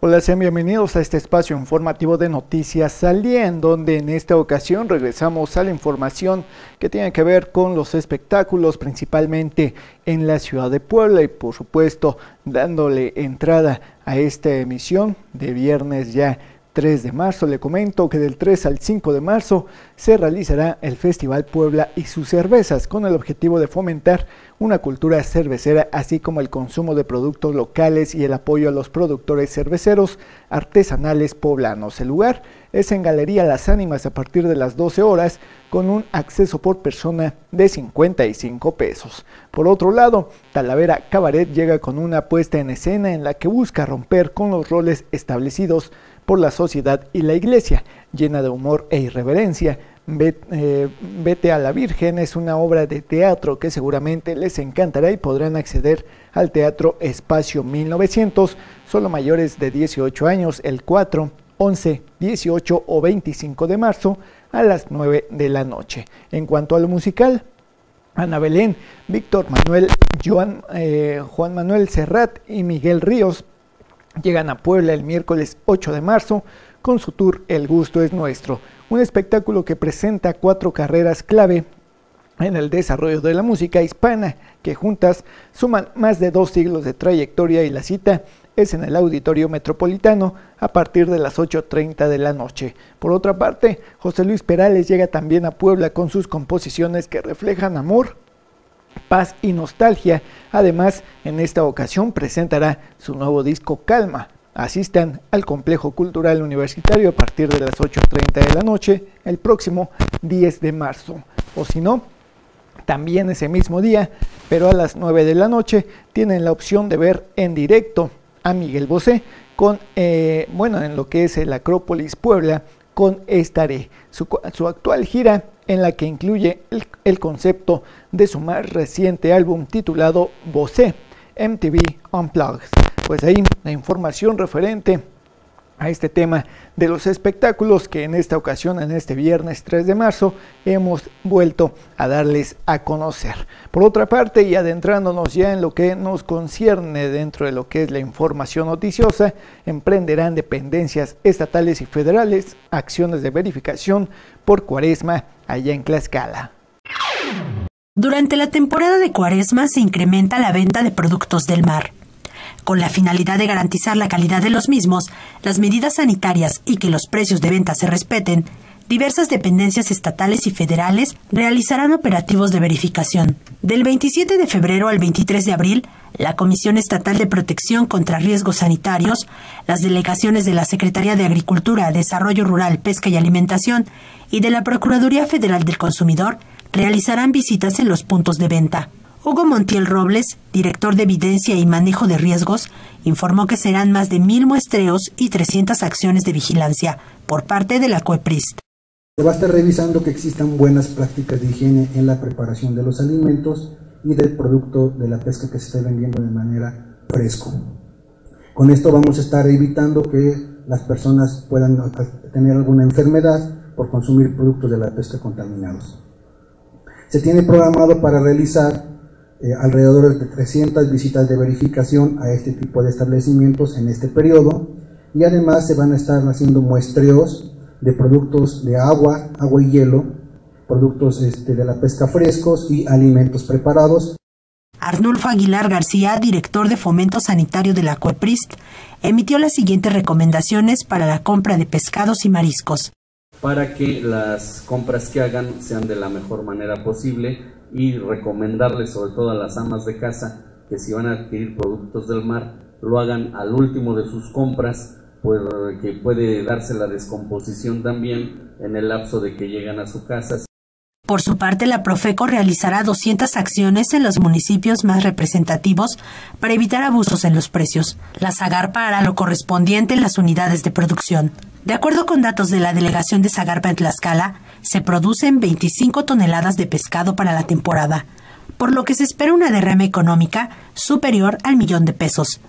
Hola, sean bienvenidos a este espacio informativo de Noticias al Día, en donde en esta ocasión regresamos a la información que tiene que ver con los espectáculos, principalmente en la ciudad de Puebla, y por supuesto dándole entrada a esta emisión de viernes ya 3 de marzo. Le comento que del 3 al 5 de marzo se realizará el Festival Puebla y sus cervezas, con el objetivo de fomentar una cultura cervecera, así como el consumo de productos locales y el apoyo a los productores cerveceros artesanales poblanos. El lugar es en Galería Las Ánimas a partir de las 12 horas, con un acceso por persona de 55 pesos. Por otro lado, Talavera Cabaret llega con una puesta en escena en la que busca romper con los roles establecidos por la sociedad y la iglesia. Llena de humor e irreverencia, Vete a la Virgen es una obra de teatro que seguramente les encantará y podrán acceder al Teatro Espacio 1900, solo mayores de 18 años, el 4, 11, 18 o 25 de marzo a las 9 de la noche. En cuanto a lo musical, Ana Belén, Víctor Manuel, Juan Manuel Serrat y Miguel Ríos llegan a Puebla el miércoles 8 de marzo con su tour El Gusto es Nuestro, un espectáculo que presenta 4 carreras clave en el desarrollo de la música hispana, que juntas suman más de 2 siglos de trayectoria, y la cita es en el Auditorio Metropolitano a partir de las 8:30 de la noche. Por otra parte, José Luis Perales llega también a Puebla con sus composiciones que reflejan amor, paz y nostalgia. Además, en esta ocasión presentará su nuevo disco Calma. Asistan al Complejo Cultural Universitario a partir de las 8:30 de la noche el próximo 10 de marzo. O si no, también ese mismo día, pero a las 9 de la noche, tienen la opción de ver en directo a Miguel Bosé en lo que es el Acrópolis Puebla con Estaré, su actual gira, en la que incluye el concepto de su más reciente álbum titulado Bosé, MTV Unplugged. Pues ahí la información referente a este tema de los espectáculos que en esta ocasión, en este viernes 3 de marzo, hemos vuelto a darles a conocer. Por otra parte, y adentrándonos ya en lo que nos concierne dentro de lo que es la información noticiosa, emprenderán dependencias estatales y federales acciones de verificación por Cuaresma allá en Tlaxcala. Durante la temporada de Cuaresma se incrementa la venta de productos del mar. Con la finalidad de garantizar la calidad de los mismos, las medidas sanitarias y que los precios de venta se respeten, diversas dependencias estatales y federales realizarán operativos de verificación. Del 27 de febrero al 23 de abril, la Comisión Estatal de Protección contra Riesgos Sanitarios, las delegaciones de la Secretaría de Agricultura, Desarrollo Rural, Pesca y Alimentación y de la Procuraduría Federal del Consumidor realizarán visitas en los puntos de venta. Hugo Montiel Robles, director de Evidencia y Manejo de Riesgos, informó que serán más de 1,000 muestreos y 300 acciones de vigilancia por parte de la COEPRIST. Se va a estar revisando que existan buenas prácticas de higiene en la preparación de los alimentos y del producto de la pesca que se esté vendiendo de manera fresco. Con esto vamos a estar evitando que las personas puedan tener alguna enfermedad por consumir productos de la pesca contaminados. Se tiene programado para realizar alrededor de 300 visitas de verificación a este tipo de establecimientos en este periodo, y además se van a estar haciendo muestreos de productos de agua y hielo, productos de la pesca frescos y alimentos preparados. Arnulfo Aguilar García, director de Fomento Sanitario de la COEPRIST, emitió las siguientes recomendaciones para la compra de pescados y mariscos. Para que las compras que hagan sean de la mejor manera posible, y recomendarles sobre todo a las amas de casa que si van a adquirir productos del mar lo hagan al último de sus compras, porque puede darse la descomposición también en el lapso de que llegan a su casa. Por su parte, la Profeco realizará 200 acciones en los municipios más representativos para evitar abusos en los precios. La Zagarpa hará lo correspondiente en las unidades de producción. De acuerdo con datos de la delegación de Zagarpa en Tlaxcala, se producen 25 toneladas de pescado para la temporada, por lo que se espera una derrama económica superior al $1,000,000.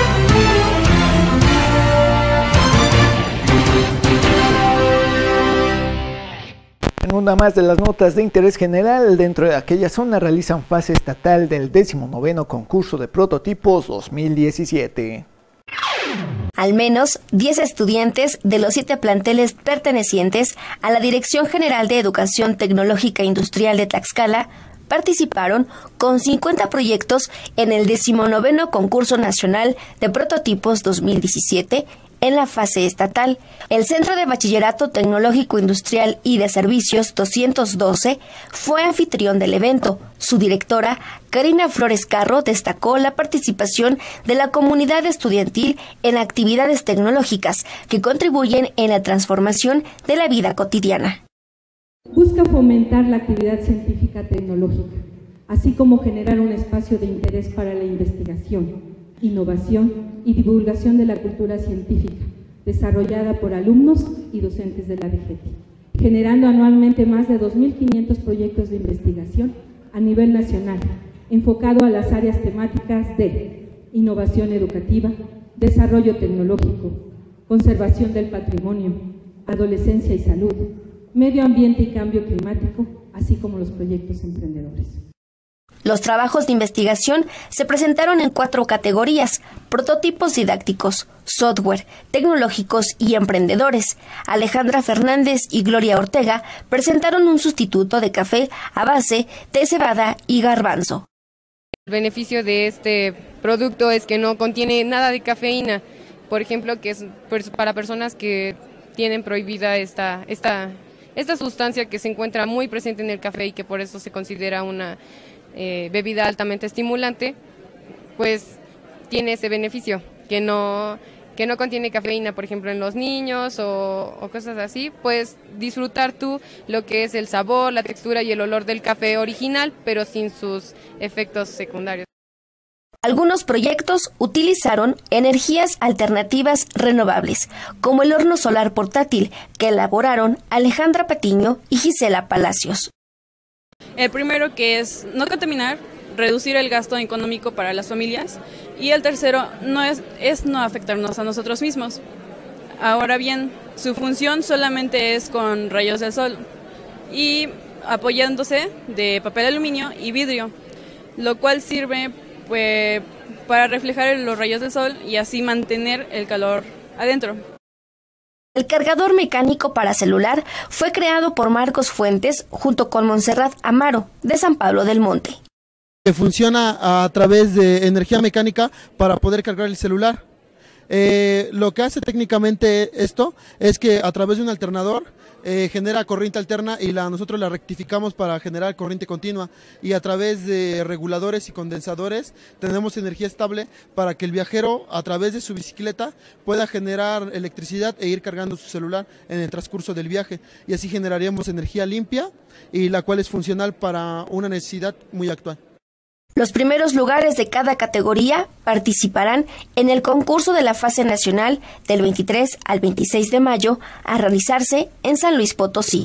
En una más de las notas de interés general, dentro de aquella zona realizan fase estatal del 19º concurso de prototipos 2017. Al menos 10 estudiantes de los 7 planteles pertenecientes a la Dirección General de Educación Tecnológica Industrial de Tlaxcala participaron con 50 proyectos en el 19º Concurso Nacional de Prototipos 2017 en la fase estatal. El Centro de Bachillerato Tecnológico Industrial y de Servicios 212 fue anfitrión del evento. Su directora, Karina Flores Carro, destacó la participación de la comunidad estudiantil en actividades tecnológicas que contribuyen en la transformación de la vida cotidiana. Busca fomentar la actividad científica tecnológica, así como generar un espacio de interés para la investigación, innovación y divulgación de la cultura científica, desarrollada por alumnos y docentes de la DGETI, generando anualmente más de 2.500 proyectos de investigación a nivel nacional, enfocado a las áreas temáticas de innovación educativa, desarrollo tecnológico, conservación del patrimonio, adolescencia y salud, medio ambiente y cambio climático, así como los proyectos emprendedores. Los trabajos de investigación se presentaron en 4 categorías: prototipos didácticos, software, tecnológicos y emprendedores. Alejandra Fernández y Gloria Ortega presentaron un sustituto de café a base de cebada y garbanzo. El beneficio de este producto es que no contiene nada de cafeína, por ejemplo, que es para personas que tienen prohibida esta sustancia que se encuentra muy presente en el café y que por eso se considera una bebida altamente estimulante, pues tiene ese beneficio, que no contiene cafeína, por ejemplo, en los niños o cosas así. Puedes disfrutar tú lo que es el sabor, la textura y el olor del café original, pero sin sus efectos secundarios. Algunos proyectos utilizaron energías alternativas renovables, como el horno solar portátil, que elaboraron Alejandra Patiño y Gisela Palacios. El primero, que es no contaminar, reducir el gasto económico para las familias, y el tercero es no afectarnos a nosotros mismos. Ahora bien, su función solamente es con rayos del sol y apoyándose de papel aluminio y vidrio, lo cual sirve pues para reflejar los rayos del sol y así mantener el calor adentro. El cargador mecánico para celular fue creado por Marcos Fuentes junto con Montserrat Amaro, de San Pablo del Monte. Funciona a través de energía mecánica para poder cargar el celular. Lo que hace técnicamente esto es que a través de un alternador genera corriente alterna y nosotros la rectificamos para generar corriente continua, y a través de reguladores y condensadores tenemos energía estable para que el viajero a través de su bicicleta pueda generar electricidad e ir cargando su celular en el transcurso del viaje, y así generaríamos energía limpia y la cual es funcional para una necesidad muy actual. Los primeros lugares de cada categoría participarán en el concurso de la fase nacional del 23 al 26 de mayo a realizarse en San Luis Potosí.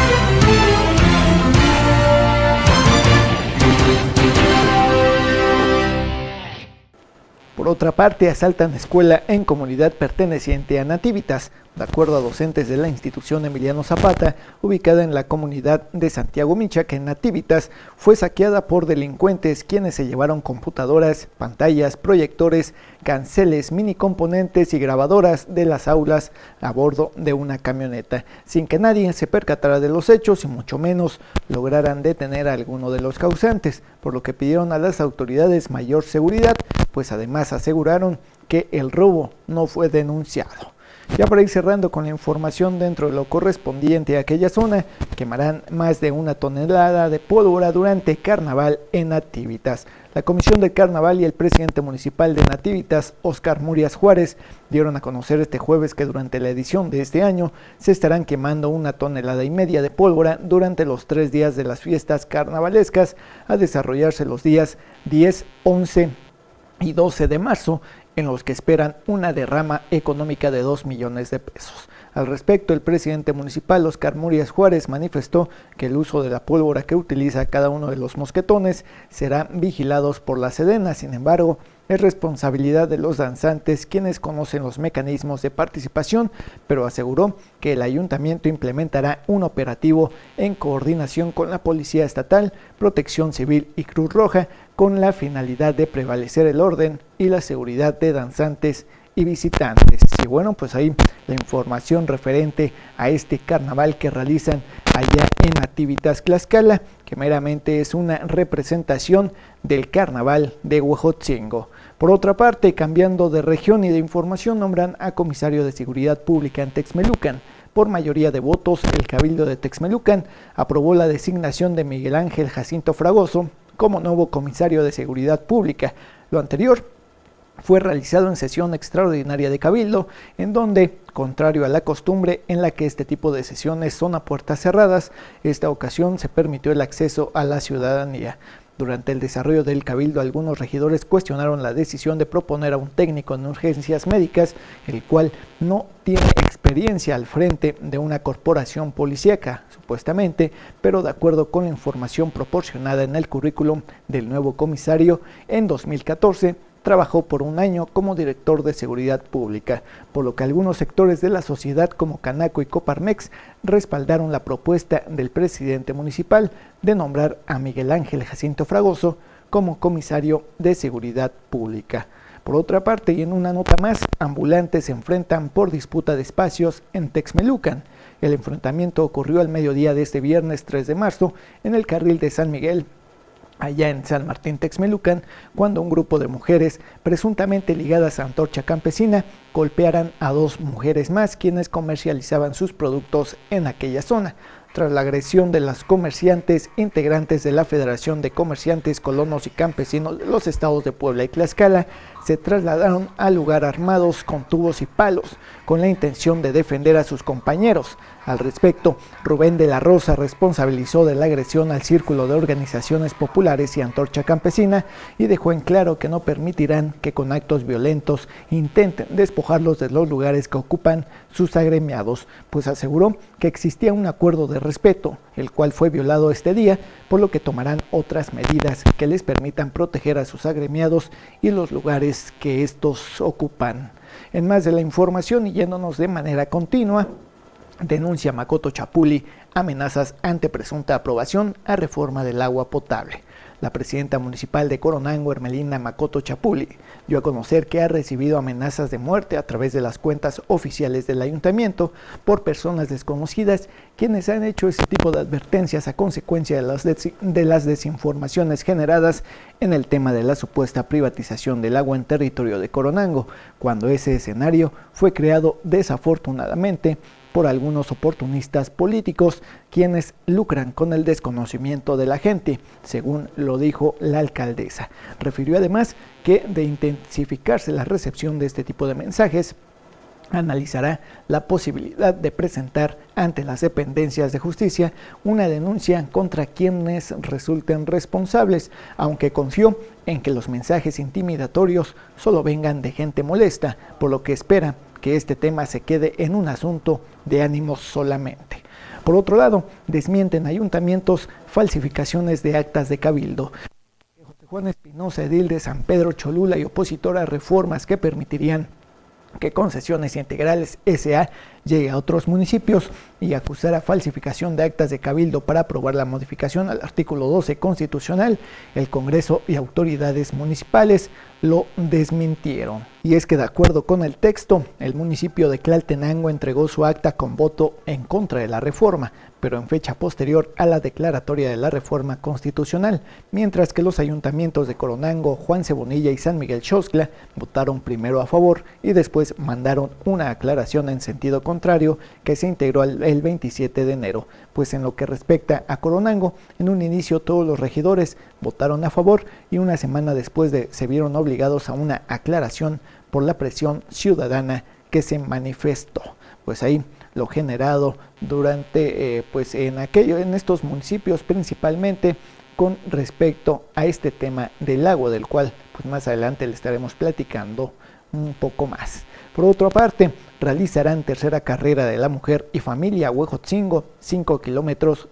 Por otra parte, asaltan escuela en comunidad perteneciente a Nativitas. De acuerdo a docentes de la institución Emiliano Zapata, ubicada en la comunidad de Santiago Micha, que Nativitas fue saqueada por delincuentes quienes se llevaron computadoras, pantallas, proyectores, canceles, mini componentes y grabadoras de las aulas a bordo de una camioneta, sin que nadie se percatara de los hechos y mucho menos lograran detener a alguno de los causantes, por lo que pidieron a las autoridades mayor seguridad, pues además aseguraron que el robo no fue denunciado. Ya para ir cerrando con la información dentro de lo correspondiente a aquella zona, quemarán más de 1 tonelada de pólvora durante carnaval en Nativitas. La Comisión del Carnaval y el presidente municipal de Nativitas, Óscar Murias Juárez, dieron a conocer este jueves que durante la edición de este año se estarán quemando 1,5 toneladas de pólvora durante los 3 días de las fiestas carnavalescas, a desarrollarse los días 10, 11 y 12 de marzo, en los que esperan una derrama económica de 2 millones de pesos. Al respecto, el presidente municipal, Óscar Murias Juárez, manifestó que el uso de la pólvora que utiliza cada uno de los mosquetones serán vigilados por la Sedena. Sin embargo, es responsabilidad de los danzantes quienes conocen los mecanismos de participación, pero aseguró que el ayuntamiento implementará un operativo en coordinación con la Policía Estatal, Protección Civil y Cruz Roja, con la finalidad de prevalecer el orden y la seguridad de danzantes y visitantes. Y bueno, pues ahí la información referente a este carnaval que realizan allá en Nativitas Tlaxcala, que meramente es una representación del carnaval de Huejotzingo. Por otra parte, cambiando de región y de información, nombran a comisario de Seguridad Pública en Texmelucan. Por mayoría de votos, el Cabildo de Texmelucan aprobó la designación de Miguel Ángel Jacinto Fragoso como nuevo comisario de Seguridad Pública. Lo anterior fue realizado en sesión extraordinaria de Cabildo, en donde, contrario a la costumbre en la que este tipo de sesiones son a puertas cerradas, esta ocasión se permitió el acceso a la ciudadanía. Durante el desarrollo del Cabildo, algunos regidores cuestionaron la decisión de proponer a un técnico en urgencias médicas, el cual no tiene experiencia al frente de una corporación policíaca, supuestamente, pero de acuerdo con la información proporcionada en el currículum del nuevo comisario, en 2014 trabajó por un año como director de seguridad pública, por lo que algunos sectores de la sociedad como Canaco y Coparmex respaldaron la propuesta del presidente municipal de nombrar a Miguel Ángel Jacinto Fragoso como comisario de seguridad pública. Por otra parte, y en una nota más, ambulantes se enfrentan por disputa de espacios en Texmelucan. El enfrentamiento ocurrió al mediodía de este viernes 3 de marzo en el carril de San Miguel, allá en San Martín Texmelucan, cuando un grupo de mujeres presuntamente ligadas a Antorcha Campesina golpearan a dos mujeres más quienes comercializaban sus productos en aquella zona. Tras la agresión de las comerciantes integrantes de la Federación de Comerciantes, Colonos y Campesinos de los estados de Puebla y Tlaxcala, se trasladaron al lugar armados con tubos y palos, con la intención de defender a sus compañeros. Al respecto, Rubén de la Rosa responsabilizó de la agresión al Círculo de Organizaciones Populares y Antorcha Campesina y dejó en claro que no permitirán que con actos violentos intenten despojarlos de los lugares que ocupan sus agremiados, pues aseguró que existía un acuerdo de respeto, el cual fue violado este día, por lo que tomarán otras medidas que les permitan proteger a sus agremiados y los lugares que estos ocupan. En más de la información y yéndonos de manera continua, denuncia Makoto Chapuli amenazas ante presunta aprobación a reforma del agua potable. La presidenta municipal de Coronango, Hermelina Makoto Chapuli, dio a conocer que ha recibido amenazas de muerte a través de las cuentas oficiales del ayuntamiento por personas desconocidas, quienes han hecho ese tipo de advertencias a consecuencia de las desinformaciones generadas en el tema de la supuesta privatización del agua en territorio de Coronango, cuando ese escenario fue creado desafortunadamente por algunos oportunistas políticos quienes lucran con el desconocimiento de la gente, según lo dijo la alcaldesa. Refirió además que de intensificarse la recepción de este tipo de mensajes, analizará la posibilidad de presentar ante las dependencias de justicia una denuncia contra quienes resulten responsables, aunque confió en que los mensajes intimidatorios solo vengan de gente molesta, por lo que espera que este tema se quede en un asunto de ánimos solamente. Por otro lado, desmienten ayuntamientos falsificaciones de actas de cabildo. José Juan Espinosa, edil de San Pedro Cholula y opositor a reformas que permitirían que Concesiones Integrales S.A. llegue a otros municipios y acusar a falsificación de actas de cabildo para aprobar la modificación al artículo 12 constitucional, el Congreso y autoridades municipales lo desmintieron. Y es que de acuerdo con el texto, el municipio de Tlaltenango entregó su acta con voto en contra de la reforma, pero en fecha posterior a la declaratoria de la reforma constitucional, mientras que los ayuntamientos de Coronango, Juan Cebonilla y San Miguel Xoxtla votaron primero a favor y después mandaron una aclaración en sentido contrario que se integró el 27 de enero, pues en lo que respecta a Coronango, en un inicio todos los regidores votaron a favor y una semana después se vieron obligados a una aclaración por la presión ciudadana que se manifestó. Pues ahí lo generado durante en estos municipios, principalmente con respecto a este tema del agua, del cual pues más adelante le estaremos platicando un poco más. Por otra parte, realizarán tercera carrera de la mujer y familia Huejotzingo 5 kilómetros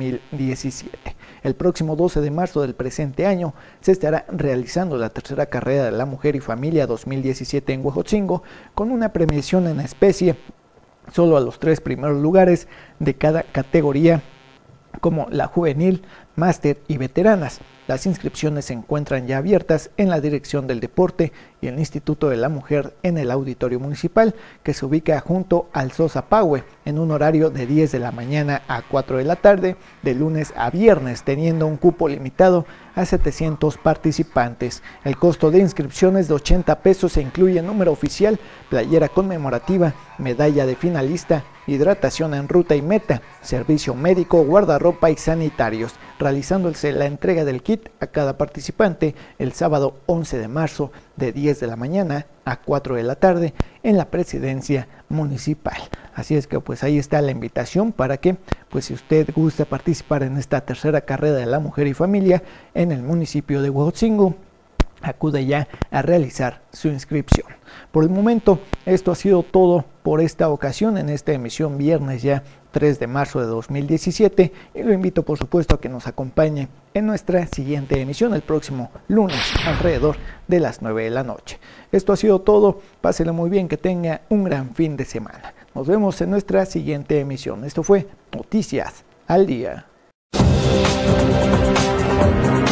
2017. El próximo 12 de marzo del presente año se estará realizando la tercera carrera de la mujer y familia 2017 en Huejotzingo, con una premiación en especie solo a los 3 primeros lugares de cada categoría, como la juvenil, máster y veteranas. Las inscripciones se encuentran ya abiertas en la Dirección del Deporte y el Instituto de la Mujer en el Auditorio Municipal, que se ubica junto al Sosa Paue, en un horario de 10 de la mañana a 4 de la tarde, de lunes a viernes, teniendo un cupo limitado a 700 participantes. El costo de inscripción es de 80 pesos e incluye número oficial, playera conmemorativa, medalla de finalista, hidratación en ruta y meta, servicio médico, guardarropa y sanitarios, realizándose la entrega del kit a cada participante el sábado 11 de marzo de 10 de la mañana a 4 de la tarde en la presidencia municipal. Así es que pues ahí está la invitación para que pues si usted gusta participar en esta tercera carrera de la mujer y familia en el municipio de Huejotzingo, acude ya a realizar su inscripción. Por el momento, esto ha sido todo por esta ocasión en esta emisión viernes ya 3 de marzo de 2017 y lo invito por supuesto a que nos acompañe en nuestra siguiente emisión el próximo lunes alrededor de las 9 de la noche. Esto ha sido todo, páselo muy bien, que tenga un gran fin de semana. Nos vemos en nuestra siguiente emisión. Esto fue Noticias al Día.